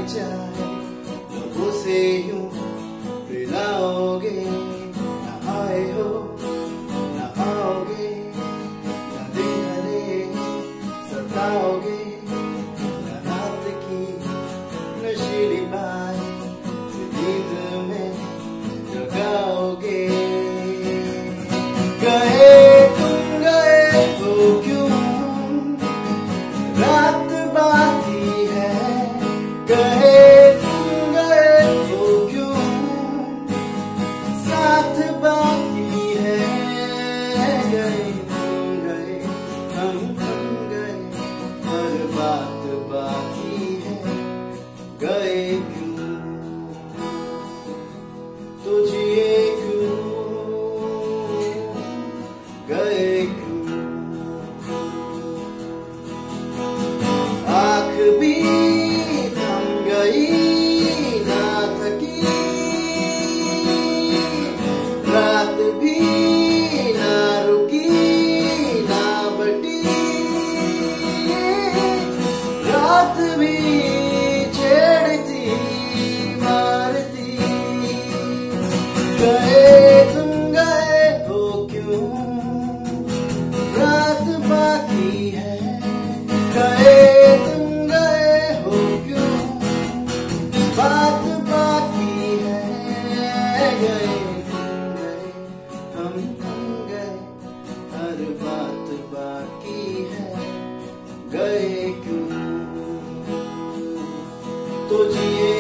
चाहे उसे यूं पिलाओगे, न आए हो न आओगे, न दिन हरे सताओगे, न रात की नशीली बात नींद में जगाओगे। गए तुम गए तो क्यों रात बाकी है, गए तुम गए तो क्यों साथ बाकी है। गए तुम गए हम गए हर बात बाकी है। गए क्यों तो जिए क्यों, गए क्यों। आँख भी थम गई ना थकी, रात भी ना रुकी ना बटी, रात भी छेड़ती मारती। गए तुम गए हो क्यों रात बाकी है, गए तुम गए हो क्यों बात बाकी है। गए तुम गए हम गए हर बात बाकी है। गए क्यों तो जिए